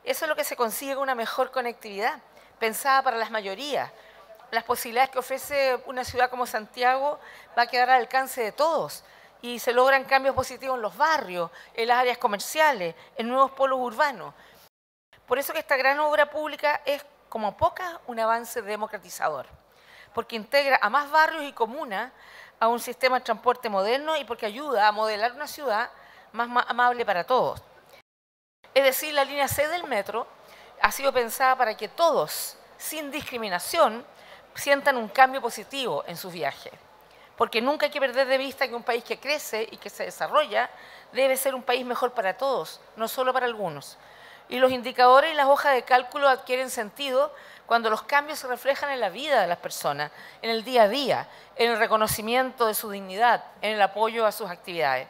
Eso es lo que se consigue con una mejor conectividad, pensada para las mayorías. Las posibilidades que ofrece una ciudad como Santiago va a quedar al alcance de todos y se logran cambios positivos en los barrios, en las áreas comerciales, en nuevos polos urbanos. Por eso que esta gran obra pública es, como pocas, un avance democratizador, porque integra a más barrios y comunas a un sistema de transporte moderno y porque ayuda a modelar una ciudad más amable para todos. Es decir, la línea 6 del metro ha sido pensada para que todos, sin discriminación, sientan un cambio positivo en sus viajes. Porque nunca hay que perder de vista que un país que crece y que se desarrolla debe ser un país mejor para todos, no solo para algunos. Y los indicadores y las hojas de cálculo adquieren sentido cuando los cambios se reflejan en la vida de las personas, en el día a día, en el reconocimiento de su dignidad, en el apoyo a sus actividades.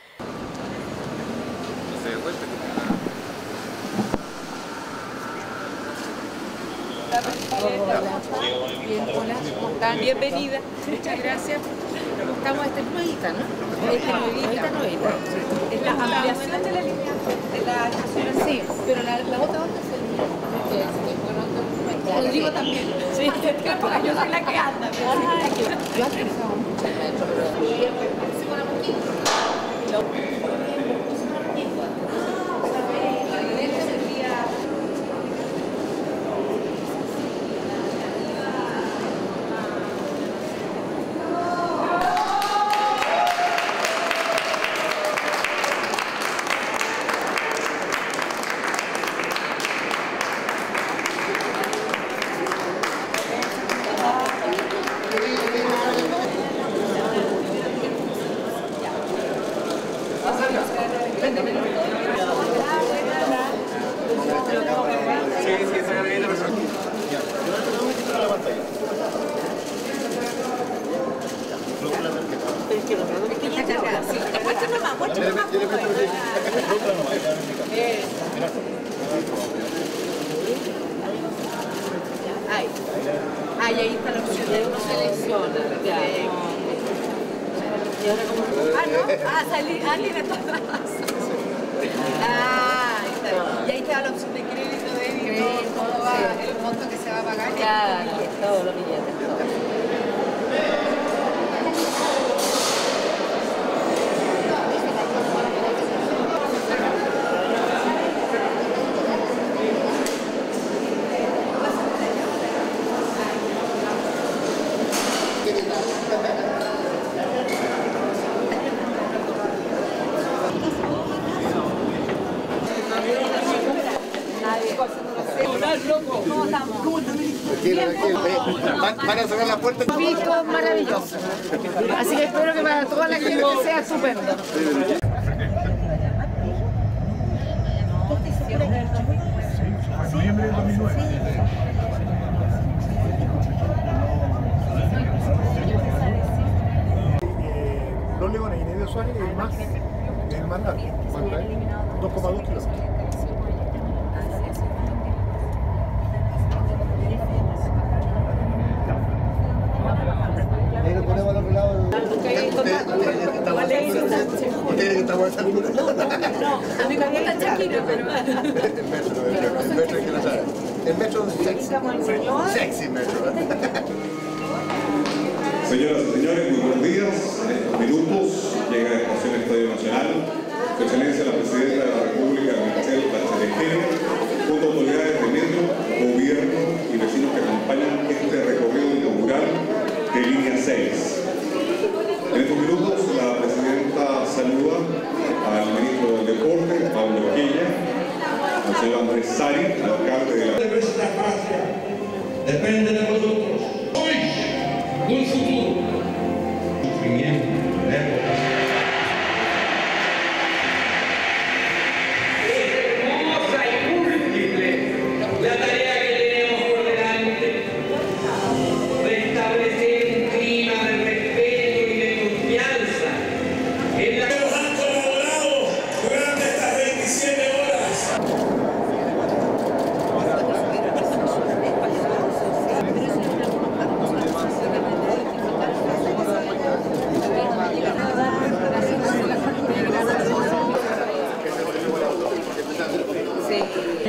Bien, hola, ¿cómo están? Bienvenida. Muchas gracias. Estamos, esta es nuevita, ¿no? Esta nuevita. Es la ampliación de la línea de la estación. Sí, pero la otra Rodrigo también. Sí, yo soy la que anda. Yo antes estaba mucho en metro, pero ahí está la opción de uno selecciona. Salí de todas. Ahí está. Y ahí te da la opción de crédito, débito, todo va, el monto que se va a pagar. Claro, todos los billetes. Van a cerrar la puerta. Visto maravilloso. Así que espero que para toda la gente sea estupendo. Noviembre del 2009. Dos Leones y Nevio Suárez es más del mandato. 2,2 kilómetros. Ahí lo ponemos al otro lado. ¿Ustedes que estamos en salud? No, a mí me gusta el Shakira, pero... El metro es que lo sabe. El metro es sexy metro. Señoras y señores, muy buenos días. En estos minutos llega a Estación Estadio Nacional Su Excelencia la Presidenta de la República, Michelle Bachelet, junto a autoridades de metro, gobierno y vecinos que acompañan este recorrido inaugural de Línea 6. En estos minutos la Presidenta saluda al Ministro del Deporte, Pablo Quilla, al señor Andrés Sari, alcalde de la... De nuestra patria depende de nosotros. Hoy, un futuro. Sufrimiento, hermosa y múltiple la tarea que tenemos por delante. Restablecer un clima de respeto y de confianza en la que nos han colaborado durante estas 27 horas.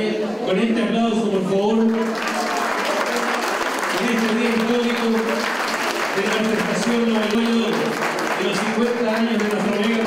con este aplauso, por favor, en este día histórico de la manifestación de los 50 años de nuestra amiga.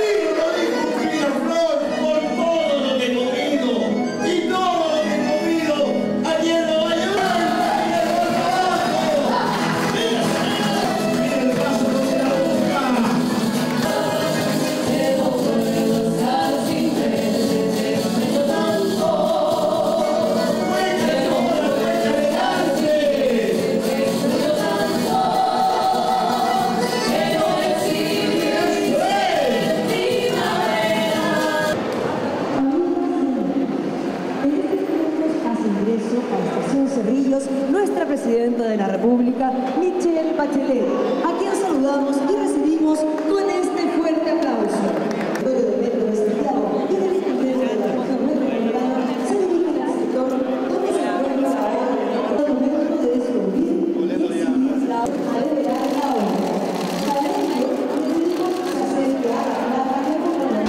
Nuestra Presidenta de la República, Michelle Bachelet, a quien saludamos y recibimos con este fuerte aplauso. Luego del evento de Santiago y del Congreso de la Mujer Republicana, se dirige al sector donde se encuentra ahora el momento de descubrir la adeverar la obra. Para ello, decidimos hacer que haga la República.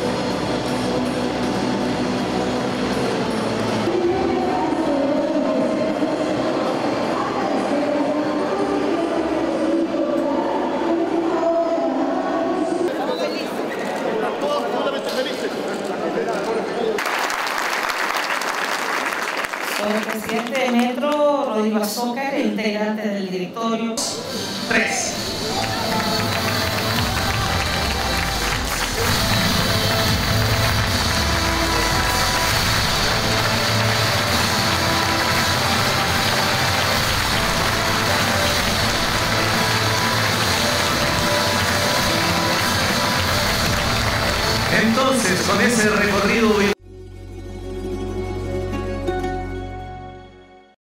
Soy el presidente de Metro, Rodrigo Azócar, integrante del directorio. 3. Entonces, con ese recorrido